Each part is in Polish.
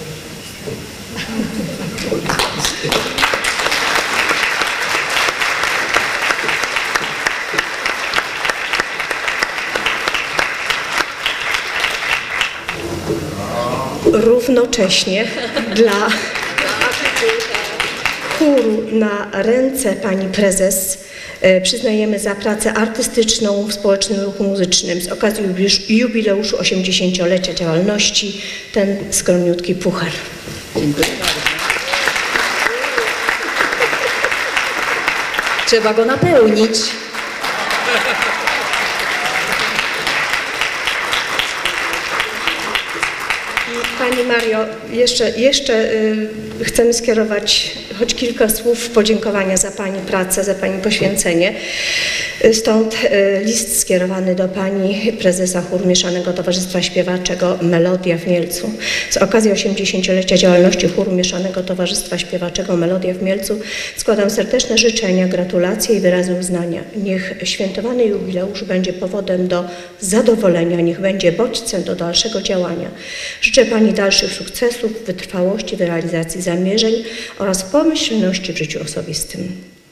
Równocześnie dla chóru na ręce pani prezes przyznajemy za pracę artystyczną w społecznym ruchu muzycznym z okazji jubileuszu 80-lecia działalności ten skromniutki puchar. Dziękuję bardzo. Trzeba go napełnić. Pani Mario, jeszcze chcemy skierować choć kilka słów podziękowania za Pani pracę, za Pani poświęcenie. Stąd list skierowany do Pani prezesa Chóru Mieszanego Towarzystwa Śpiewaczego Melodia w Mielcu. Z okazji 80-lecia działalności Chóru Mieszanego Towarzystwa Śpiewaczego Melodia w Mielcu składam serdeczne życzenia, gratulacje i wyrazy uznania. Niech świętowany jubileusz będzie powodem do zadowolenia, niech będzie bodźcem do dalszego działania. Życzę Pani dalszych sukcesów, wytrwałości w realizacji zamierzeń oraz pomyślności w życiu osobistym.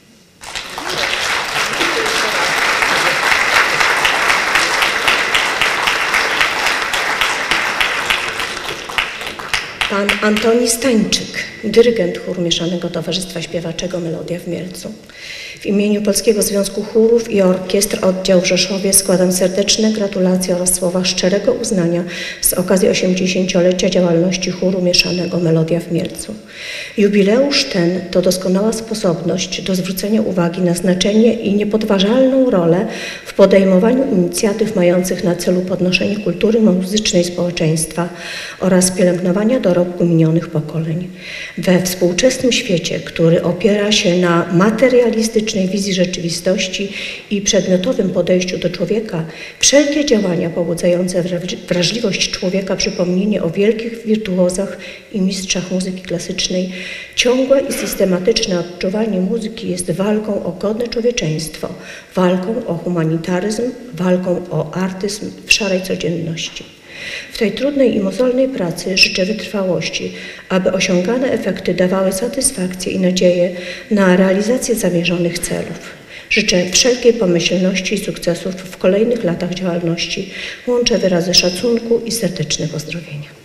Pan Antoni Stańczyk, dyrygent Chóru Mieszanego Towarzystwa Śpiewaczego Melodia w Mielcu. W imieniu Polskiego Związku Chórów i Orkiestr Oddział w Rzeszowie składam serdeczne gratulacje oraz słowa szczerego uznania z okazji 80-lecia działalności Chóru Mieszanego Melodia w Mielcu. Jubileusz ten to doskonała sposobność do zwrócenia uwagi na znaczenie i niepodważalną rolę w podejmowaniu inicjatyw mających na celu podnoszenie kultury muzycznej społeczeństwa oraz pielęgnowania dorobku minionych pokoleń. We współczesnym świecie, który opiera się na materialistycznej wizji rzeczywistości i przedmiotowym podejściu do człowieka, wszelkie działania pobudzające wrażliwość człowieka, przypomnienie o wielkich wirtuozach i mistrzach muzyki klasycznej, ciągłe i systematyczne odczuwanie muzyki jest walką o godne człowieczeństwo, walką o humanitaryzm, walką o artyzm w szarej codzienności. W tej trudnej i mozolnej pracy życzę wytrwałości, aby osiągane efekty dawały satysfakcję i nadzieję na realizację zamierzonych celów. Życzę wszelkiej pomyślności i sukcesów w kolejnych latach działalności. Łączę wyrazy szacunku i serdeczne pozdrowienia.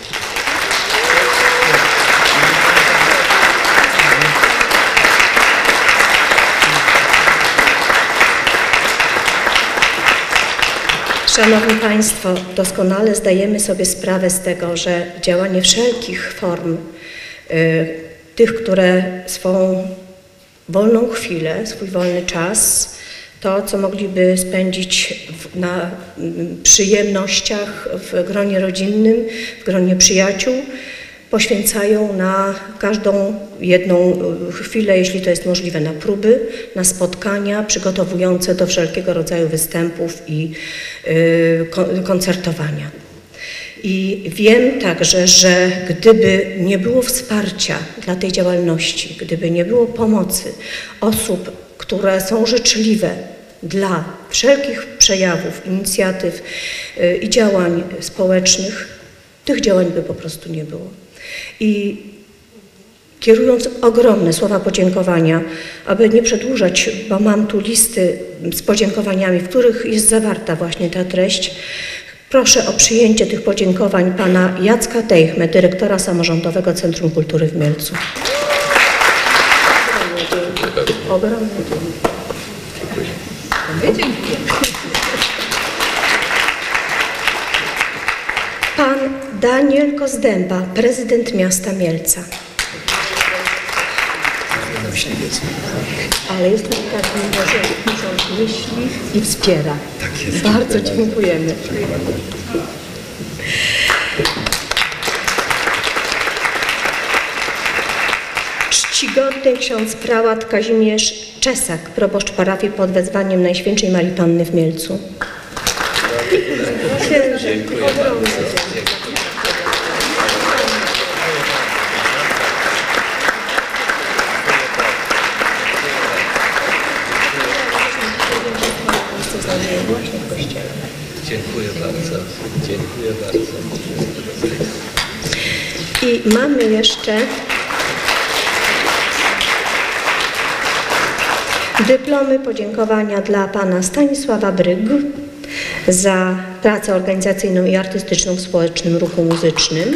Szanowni Państwo, doskonale zdajemy sobie sprawę z tego, że działanie wszelkich form, tych, które swą wolną chwilę, swój wolny czas, to, co mogliby spędzić na przyjemnościach w gronie rodzinnym, w gronie przyjaciół, poświęcają na każdą jedną chwilę, jeśli to jest możliwe, na próby, na spotkania przygotowujące do wszelkiego rodzaju występów i koncertowania. I wiem także, że gdyby nie było wsparcia dla tej działalności, gdyby nie było pomocy osób, które są życzliwe dla wszelkich przejawów, inicjatyw i działań społecznych, tych działań by po prostu nie było. I kierując ogromne słowa podziękowania, aby nie przedłużać, bo mam tu listy z podziękowaniami, w których jest zawarta właśnie ta treść, proszę o przyjęcie tych podziękowań pana Jacka Tejchmy, dyrektora Samorządowego Centrum Kultury w Mielcu. Ogromnie dziękuję. Pan Daniel Kozdęba, prezydent miasta Mielca. Ale jest taki, że myśli i wspiera. Tak jest. Bardzo dziękujemy. Czcigodny ksiądz prałat Kazimierz Czesak, proboszcz parafii pod wezwaniem Najświętszej Marii Panny w Mielcu. Dziękuję bardzo. Dziękuję bardzo. Dziękuję bardzo. I mamy jeszcze dyplomy podziękowania dla pana Stanisława Bryg za pracę organizacyjną i artystyczną w społecznym ruchu muzycznym.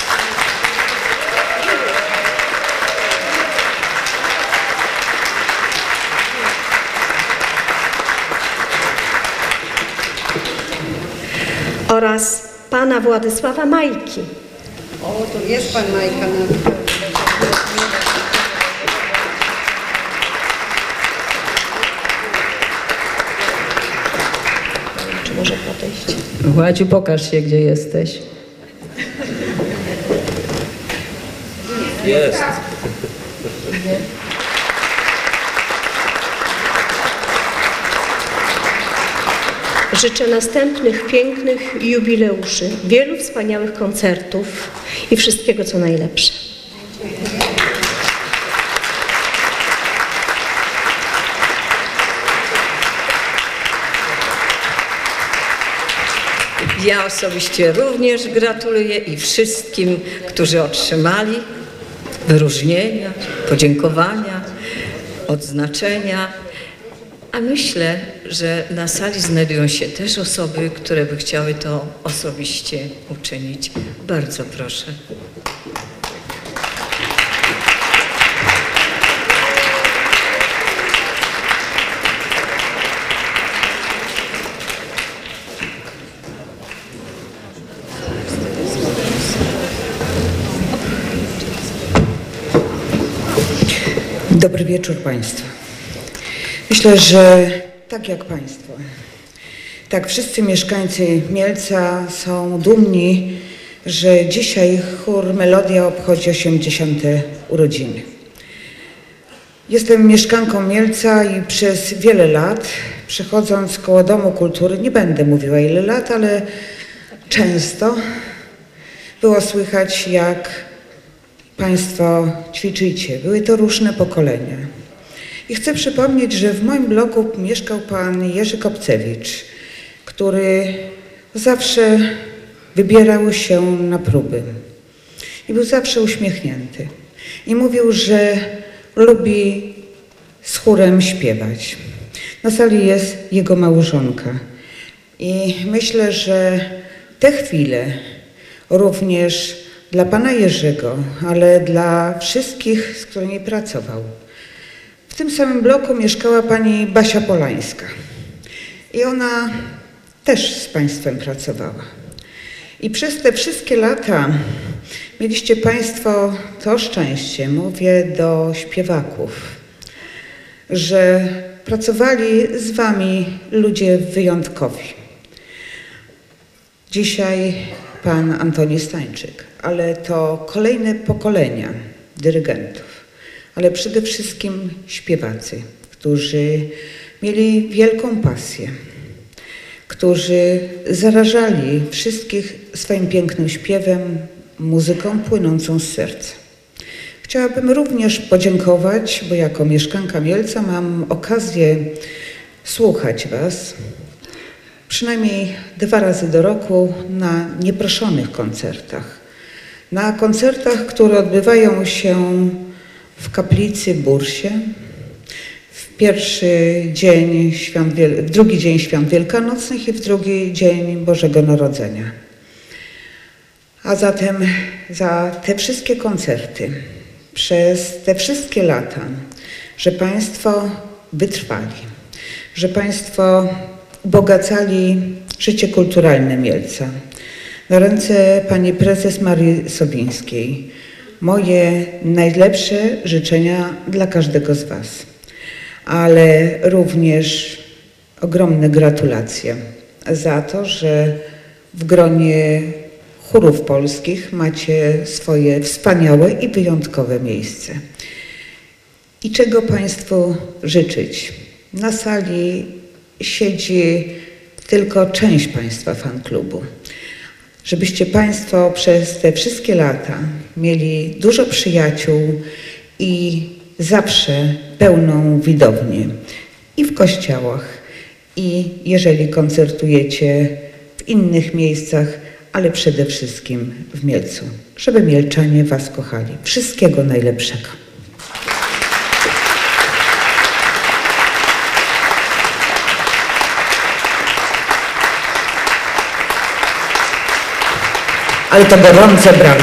Oraz pana Władysława Majki. O, to jest pan Majka na... Czy może podejść? Władziu, pokaż się, gdzie jesteś. Jest. Życzę następnych pięknych jubileuszy, wielu wspaniałych koncertów i wszystkiego, co najlepsze. Ja osobiście również gratuluję i wszystkim, którzy otrzymali wyróżnienia, podziękowania, odznaczenia. A myślę, że na sali znajdują się też osoby, które by chciały to osobiście uczynić. Bardzo proszę. Dobry wieczór Państwu. Myślę, że tak jak Państwo, tak wszyscy mieszkańcy Mielca są dumni, że dzisiaj chór Melodia obchodzi 80. urodziny. Jestem mieszkanką Mielca i przez wiele lat, przechodząc koło Domu Kultury, nie będę mówiła ile lat, ale często było słychać, jak Państwo ćwiczycie. Były to różne pokolenia. I chcę przypomnieć, że w moim bloku mieszkał pan Jerzy Kopcewicz, który zawsze wybierał się na próby. I był zawsze uśmiechnięty. I mówił, że lubi z chórem śpiewać. Na sali jest jego małżonka. I myślę, że te chwile również dla pana Jerzego, ale dla wszystkich, z którymi pracował. W tym samym bloku mieszkała pani Basia Polańska. I ona też z państwem pracowała. I przez te wszystkie lata mieliście państwo to szczęście, mówię do śpiewaków, że pracowali z wami ludzie wyjątkowi. Dzisiaj pan Antoni Stańczyk, ale to kolejne pokolenia dyrygentów, ale przede wszystkim śpiewacy, którzy mieli wielką pasję, którzy zarażali wszystkich swoim pięknym śpiewem, muzyką płynącą z serca. Chciałabym również podziękować, bo jako mieszkanka Mielca mam okazję słuchać was przynajmniej 2 razy do roku na nieproszonych koncertach. Na koncertach, które odbywają się w kaplicy Bursie, w drugi dzień Świąt Wielkanocnych i w drugi dzień Bożego Narodzenia. A zatem za te wszystkie koncerty, przez te wszystkie lata, że państwo wytrwali, że państwo ubogacali życie kulturalne Mielca. Na ręce pani prezes Marii Sobińskiej moje najlepsze życzenia dla każdego z was, ale również ogromne gratulacje za to, że w gronie chórów polskich macie swoje wspaniałe i wyjątkowe miejsce. I czego państwu życzyć? Na sali siedzi tylko część państwa fanklubu. Żebyście państwo przez te wszystkie lata mieli dużo przyjaciół i zawsze pełną widownię. I w kościołach, i jeżeli koncertujecie w innych miejscach, ale przede wszystkim w Mielcu. żeby mielczanie Was kochali. Wszystkiego najlepszego. Ale to gorące brawa.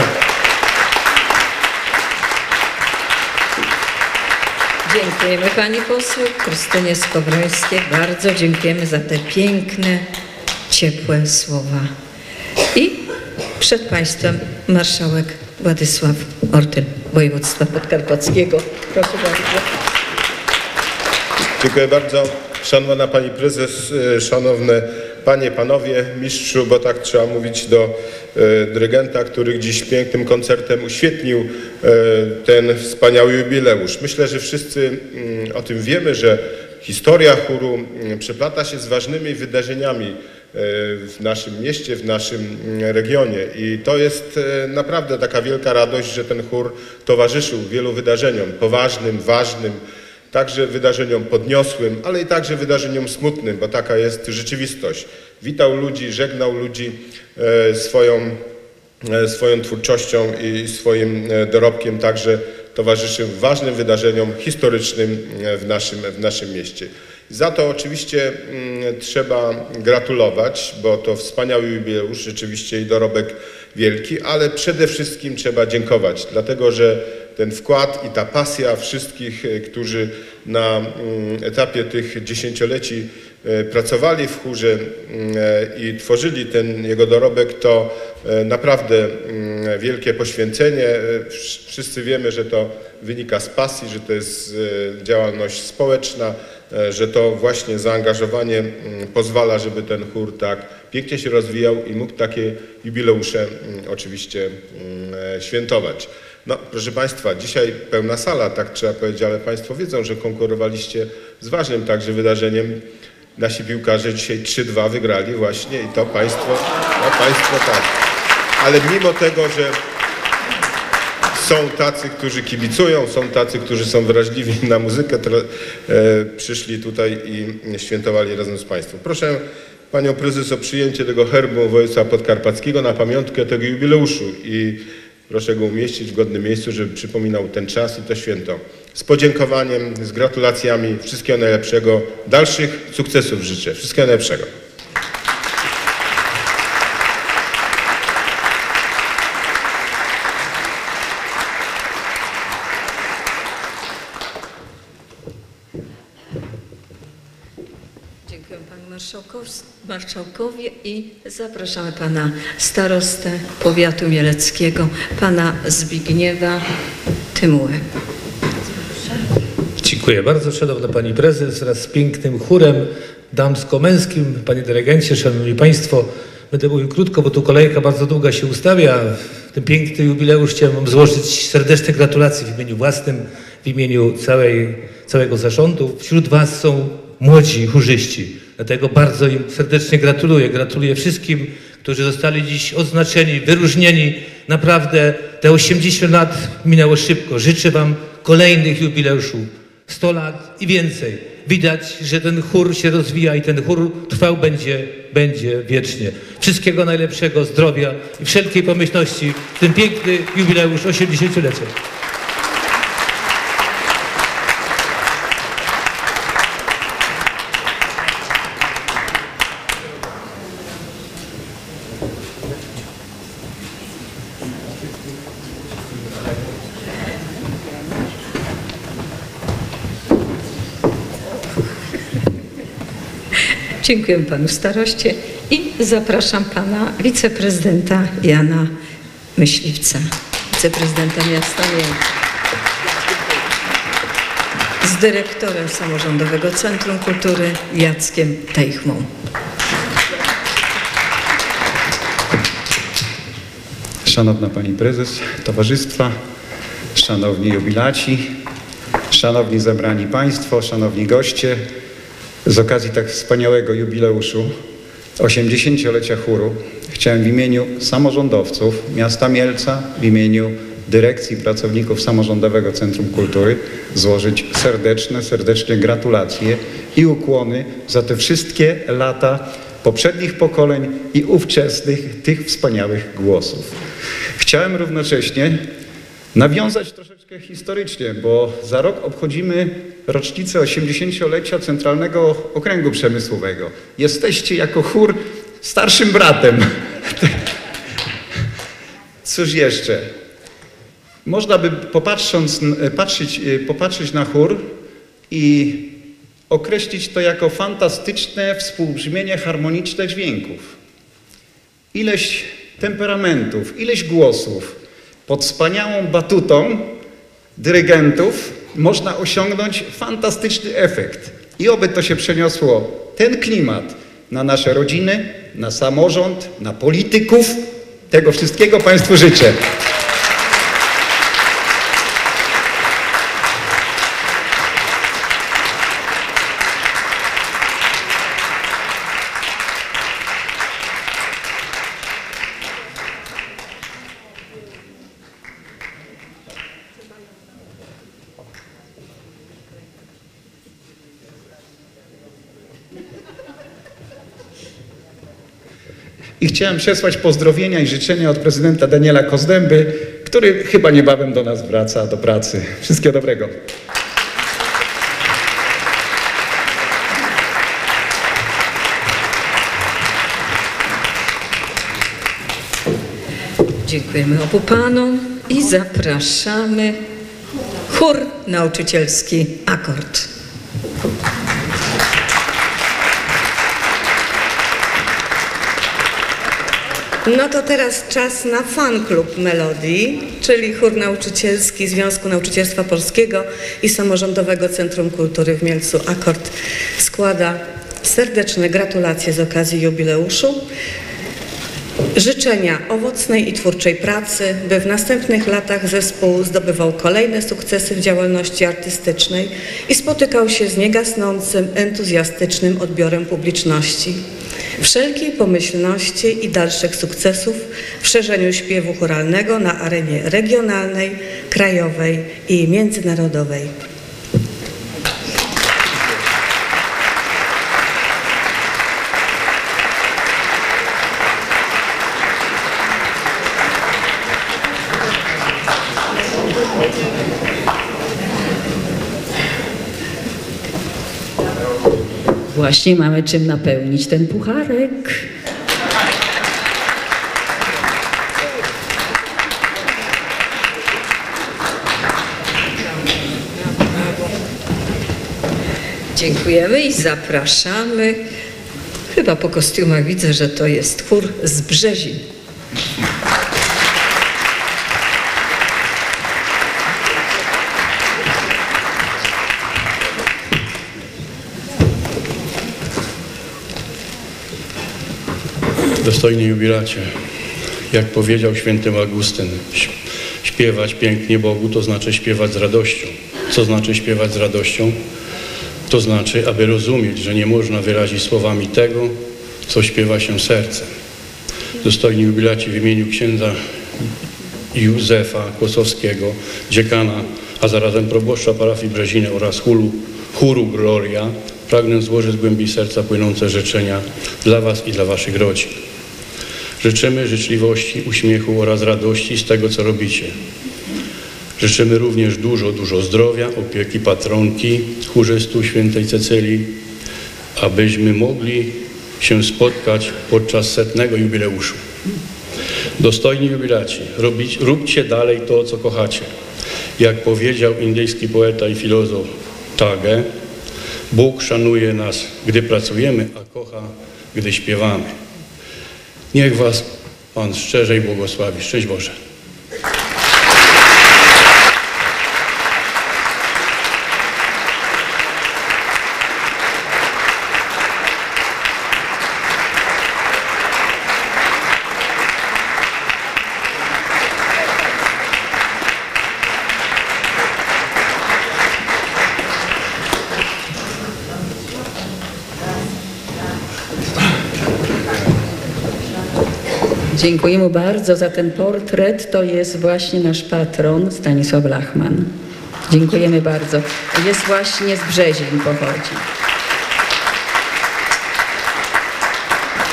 Dziękujemy pani poseł Krystynie Skowrońskiej. Bardzo dziękujemy za te piękne, ciepłe słowa. I przed państwem marszałek Władysław Ortyl, województwa podkarpackiego. Proszę bardzo. Dziękuję bardzo. Szanowna Pani Prezes, szanowne Panie, Panowie, mistrzu, bo tak trzeba mówić do dyrygenta, który dziś pięknym koncertem uświetnił ten wspaniały jubileusz. Myślę, że wszyscy o tym wiemy, że historia chóru przeplata się z ważnymi wydarzeniami w naszym mieście, w naszym regionie i to jest naprawdę taka wielka radość, że ten chór towarzyszył wielu wydarzeniom poważnym, ważnym, także wydarzeniom podniosłym, ale i także wydarzeniom smutnym, bo taka jest rzeczywistość. Witał ludzi, żegnał ludzi swoją twórczością i swoim dorobkiem, także towarzyszył ważnym wydarzeniom historycznym w naszym mieście. Za to oczywiście trzeba gratulować, bo to wspaniały jubileusz, rzeczywiście i dorobek wielki, ale przede wszystkim trzeba dziękować, dlatego że ten wkład i ta pasja wszystkich, którzy na etapie tych dziesięcioleci pracowali w chórze i tworzyli ten jego dorobek, to naprawdę wielkie poświęcenie. Wszyscy wiemy, że to wynika z pasji, że to jest działalność społeczna, że to właśnie zaangażowanie pozwala, żeby ten chór tak pięknie się rozwijał i mógł takie jubileusze oczywiście świętować. No, proszę Państwa, dzisiaj pełna sala, tak trzeba powiedzieć, ale Państwo wiedzą, że konkurowaliście z ważnym także wydarzeniem. Nasi piłkarze dzisiaj 3-2 wygrali właśnie i to Państwo tak. Ale mimo tego, że są tacy, którzy kibicują, są tacy, którzy są wrażliwi na muzykę, przyszli tutaj i świętowali razem z Państwem. Proszę Panią Prezes o przyjęcie tego herbu województwa podkarpackiego na pamiątkę tego jubileuszu i proszę go umieścić w godnym miejscu, żeby przypominał ten czas i to święto. Z podziękowaniem, z gratulacjami, wszystkiego najlepszego, dalszych sukcesów życzę. Wszystkiego najlepszego. Dziękuję panu marszałkowi i zapraszamy pana starostę powiatu mieleckiego, pana Zbigniewa Tymułę. Dziękuję bardzo, szanowna pani prezes, wraz z pięknym chórem damsko-męskim. Panie dyrygencie, szanowni państwo, będę mówił krótko, bo tu kolejka bardzo długa się ustawia. W ten piękny jubileusz chciałem wam złożyć serdeczne gratulacje w imieniu własnym, w imieniu całego zarządu. Wśród was są młodzi chórzyści, dlatego bardzo im serdecznie gratuluję. Gratuluję wszystkim, którzy zostali dziś odznaczeni, wyróżnieni. Naprawdę te 80 lat minęło szybko. Życzę wam kolejnych jubileuszów. 100 lat i więcej. Widać, że ten chór się rozwija i ten chór trwał będzie wiecznie. Wszystkiego najlepszego, zdrowia i wszelkiej pomyślności w ten piękny jubileusz 80-lecia. Dziękuję panu staroście i zapraszam pana wiceprezydenta Jana Myśliwca, wiceprezydenta miasta Mielca, z dyrektorem Samorządowego Centrum Kultury Jackiem Teichmą. Szanowna Pani Prezes Towarzystwa, szanowni jubilaci, szanowni zebrani Państwo, szanowni goście, z okazji tak wspaniałego jubileuszu 80-lecia chóru chciałem w imieniu samorządowców miasta Mielca, w imieniu dyrekcji pracowników Samorządowego Centrum Kultury złożyć serdeczne gratulacje i ukłony za te wszystkie lata poprzednich pokoleń i ówczesnych, tych wspaniałych głosów. Chciałem równocześnie nawiązać troszeczkę historycznie, bo za rok obchodzimy rocznicę 80-lecia Centralnego Okręgu Przemysłowego. Jesteście jako chór starszym bratem. Cóż jeszcze? Można by popatrzeć na chór i określić to jako fantastyczne współbrzmienie harmoniczne dźwięków. Ileś temperamentów, ileś głosów pod wspaniałą batutą dyrygentów można osiągnąć fantastyczny efekt. I oby to się przeniosło, ten klimat, na nasze rodziny, na samorząd, na polityków. Tego wszystkiego Państwu życzę. I chciałem przesłać pozdrowienia i życzenia od prezydenta Daniela Kozdęby, który chyba niebawem do nas wraca do pracy. Wszystkiego dobrego. Dziękujemy obu panom i zapraszamy chór nauczycielski Akord. No to teraz czas na fan klub Melodii, czyli chór nauczycielski Związku Nauczycielstwa Polskiego i Samorządowego Centrum Kultury w Mielcu Akord składa serdeczne gratulacje z okazji jubileuszu, życzenia owocnej i twórczej pracy, by w następnych latach zespół zdobywał kolejne sukcesy w działalności artystycznej i spotykał się z niegasnącym, entuzjastycznym odbiorem publiczności. Wszelkiej pomyślności i dalszych sukcesów w szerzeniu śpiewu chóralnego na arenie regionalnej, krajowej i międzynarodowej. Właśnie mamy czym napełnić ten pucharek. Dziękujemy i zapraszamy. Chyba po kostiumach widzę, że to jest chór z Brzezin. Dostojny jubilacie, jak powiedział święty Augustyn, śpiewać pięknie Bogu to znaczy śpiewać z radością. Co znaczy śpiewać z radością? To znaczy, aby rozumieć, że nie można wyrazić słowami tego, co śpiewa się sercem. Dostojni jubilaci, w imieniu księdza Józefa Kłosowskiego, dziekana, a zarazem proboszcza parafii Brzeziny oraz chóru Gloria, pragnę złożyć z głębi serca płynące życzenia dla Was i dla Waszych rodzin. Życzymy życzliwości, uśmiechu oraz radości z tego, co robicie. Życzymy również dużo zdrowia, opieki patronki, chórzystów świętej Cecylii, abyśmy mogli się spotkać podczas 100. jubileuszu. Dostojni jubilaci, róbcie dalej to, co kochacie. Jak powiedział indyjski poeta i filozof Tage, Bóg szanuje nas, gdy pracujemy, a kocha, gdy śpiewamy. Niech Was Pan szczerze błogosławi. Szczęść Boże. Dziękujemy bardzo za ten portret. To jest właśnie nasz patron Stanisław Lachman. Dziękujemy bardzo. Jest właśnie z Brzezin, pochodzi.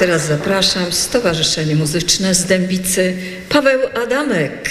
teraz zapraszam Stowarzyszenie Muzyczne z Dębicy, Paweł Adamek.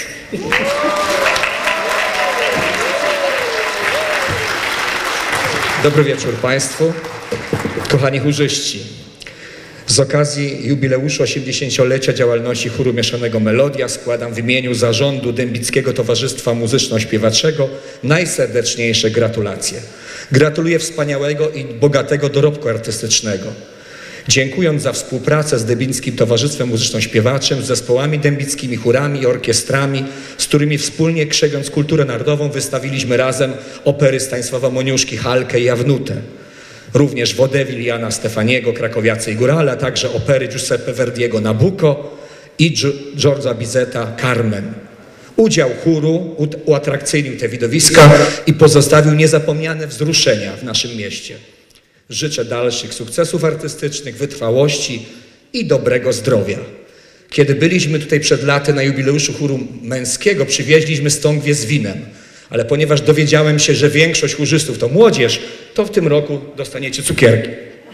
Dobry wieczór Państwu, kochani chórzyści. Z okazji jubileuszu 80-lecia działalności chóru mieszanego Melodia składam w imieniu Zarządu Dębickiego Towarzystwa Muzyczno-Śpiewaczego najserdeczniejsze gratulacje. Gratuluję wspaniałego i bogatego dorobku artystycznego. Dziękując za współpracę z Dębickim Towarzystwem Muzyczno-Śpiewaczym, z zespołami dębickimi, chórami i orkiestrami, z którymi wspólnie krzewiąc kulturę narodową wystawiliśmy razem opery Stanisława Moniuszki, Halkę i Jawnutę. Również Wodewil Jana Stefaniego, Krakowiacy i Górale, a także opery Giuseppe Verdiego Nabucco i George'a Bizeta Carmen. Udział chóru uatrakcyjnił te widowiska i pozostawił niezapomniane wzruszenia w naszym mieście. Życzę dalszych sukcesów artystycznych, wytrwałości i dobrego zdrowia. Kiedy byliśmy tutaj przed laty na jubileuszu chóru męskiego, przywieźliśmy stągwie z winem. Ale ponieważ dowiedziałem się, że większość chórzystów to młodzież, to w tym roku dostaniecie cukierki.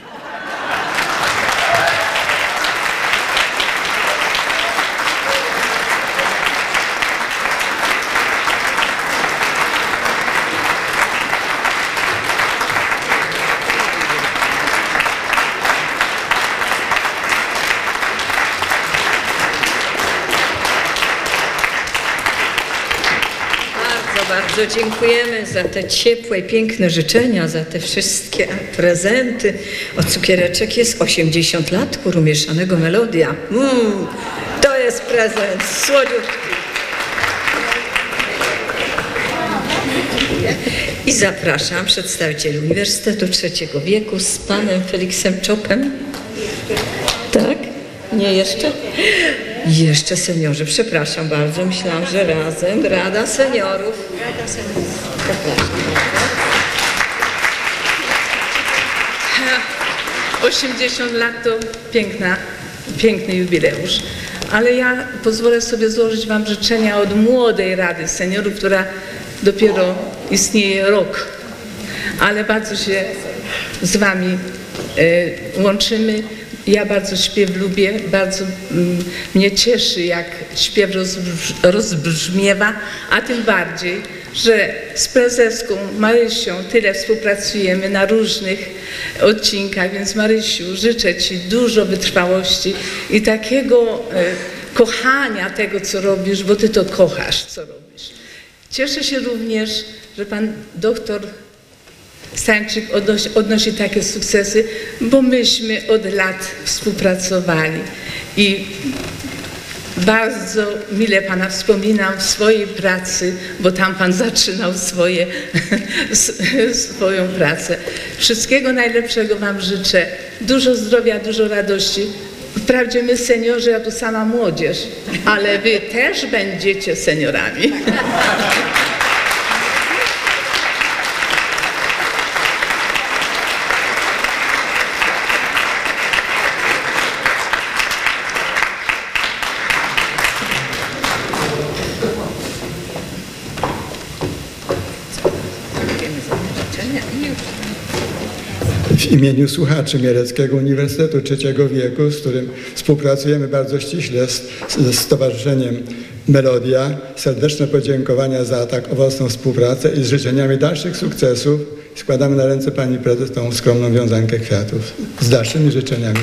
Bardzo dziękujemy za te ciepłe i piękne życzenia, za te wszystkie prezenty. Od cukiereczek jest 80 lat chóru mieszanego Melodia. To jest prezent słodziutki. I zapraszam przedstawicieli Uniwersytetu Trzeciego Wieku z panem Feliksem Czopem. Tak? Nie jeszcze? Jeszcze seniorzy, przepraszam bardzo, myślałam, że razem. Rada Seniorów. Rada Seniorów. Przepraszam. 80 lat to piękny jubileusz. Ale ja pozwolę sobie złożyć Wam życzenia od młodej Rady Seniorów, która dopiero istnieje rok. Ale bardzo się z Wami łączymy. Ja bardzo śpiew lubię, bardzo mnie cieszy, jak śpiew rozbrzmiewa, a tym bardziej, że z prezeską Marysią tyle współpracujemy na różnych odcinkach, więc Marysiu, życzę Ci dużo wytrwałości i takiego kochania tego, co robisz, bo Ty to kochasz, co robisz. Cieszę się również, że Pan doktor Stańczyk odnosi takie sukcesy, bo myśmy od lat współpracowali i bardzo mile Pana wspominam w swojej pracy, bo tam Pan zaczynał swoją pracę. Wszystkiego najlepszego Wam życzę, dużo zdrowia, dużo radości. Wprawdzie my seniorzy, a tu sama młodzież, ale Wy też będziecie seniorami. W imieniu słuchaczy Mieleckiego Uniwersytetu Trzeciego Wieku, z którym współpracujemy bardzo ściśle z Stowarzyszeniem Melodia, serdeczne podziękowania za tak owocną współpracę i z życzeniami dalszych sukcesów składamy na ręce Pani Prezes tą skromną wiązankę kwiatów. Z dalszymi życzeniami.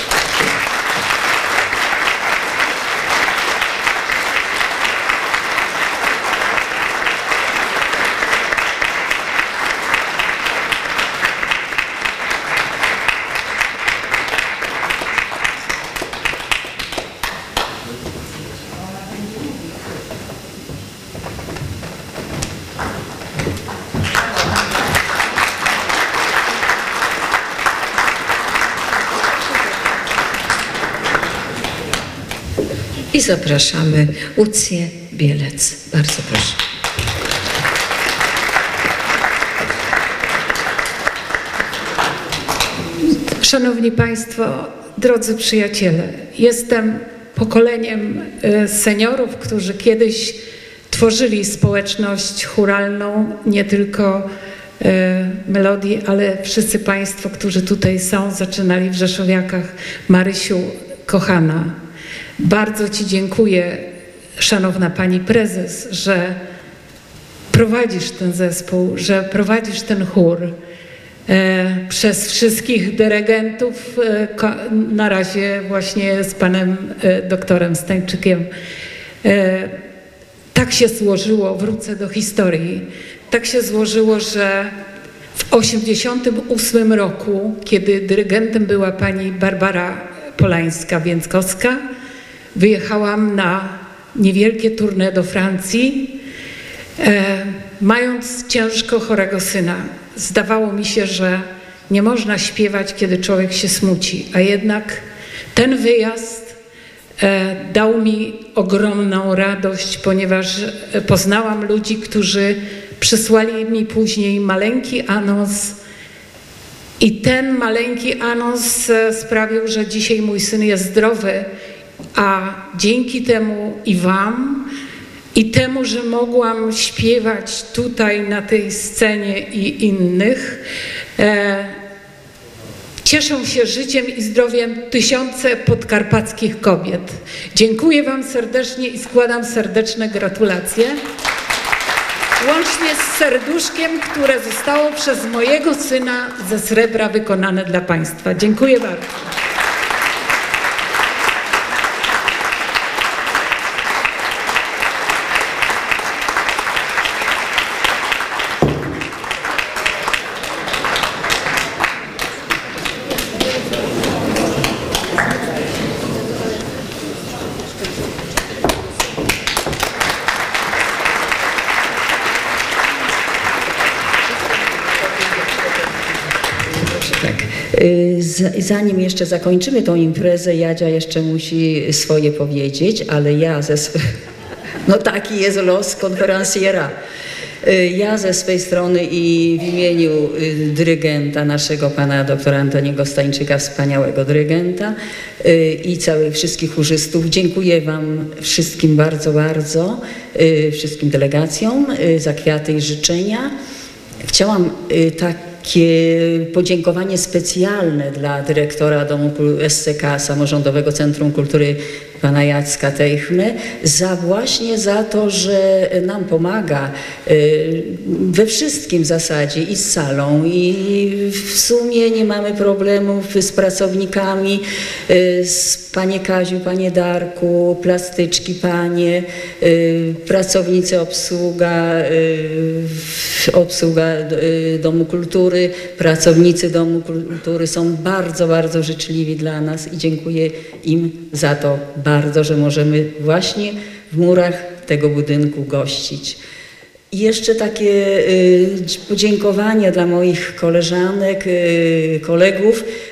I zapraszamy Łucję Bielec. Bardzo proszę. Szanowni Państwo, drodzy przyjaciele, jestem pokoleniem seniorów, którzy kiedyś tworzyli społeczność chóralną nie tylko melodii, ale wszyscy Państwo, którzy tutaj są, zaczynali w Rzeszowiakach. Marysiu, kochana, bardzo Ci dziękuję, szanowna Pani Prezes, że prowadzisz ten zespół, że prowadzisz ten chór. Przez wszystkich dyrygentów, na razie właśnie z panem doktorem Stańczykiem. Tak się złożyło, wrócę do historii, tak się złożyło, że w 1988 roku, kiedy dyrygentem była pani Barbara Polańska-Więckowska, wyjechałam na niewielkie tournée do Francji, mając ciężko chorego syna. Zdawało mi się, że nie można śpiewać, kiedy człowiek się smuci, a jednak ten wyjazd dał mi ogromną radość, ponieważ poznałam ludzi, którzy przysłali mi później maleńki anons i ten maleńki anons sprawił, że dzisiaj mój syn jest zdrowy, a dzięki temu i Wam, i temu, że mogłam śpiewać tutaj na tej scenie i innych, cieszą się życiem i zdrowiem tysiące podkarpackich kobiet. Dziękuję Wam serdecznie i składam serdeczne gratulacje. Łącznie z serduszkiem, które zostało przez mojego syna ze srebra wykonane dla Państwa. Dziękuję bardzo. Zanim jeszcze zakończymy tą imprezę, Jadzia jeszcze musi swoje powiedzieć, ale ja no taki jest los konferencjera. Ja ze swej strony i w imieniu dyrygenta naszego pana doktora Antoniego Stańczyka, wspaniałego dyrygenta i wszystkich chórzystów, dziękuję Wam wszystkim bardzo, bardzo, wszystkim delegacjom za kwiaty i życzenia. Chciałam takie podziękowanie specjalne dla dyrektora Domu SCK, Samorządowego Centrum Kultury, pana Jacka Tejchmy, właśnie za to, że nam pomaga we wszystkim w zasadzie i z salą, i w sumie nie mamy problemów z pracownikami, panie Kaziu, panie Darku, plastyczki panie, pracownicy obsługa Domu Kultury, pracownicy Domu Kultury są bardzo, bardzo życzliwi dla nas i dziękuję im za to bardzo, że możemy właśnie w murach tego budynku gościć. I jeszcze takie podziękowania dla moich koleżanek, kolegów,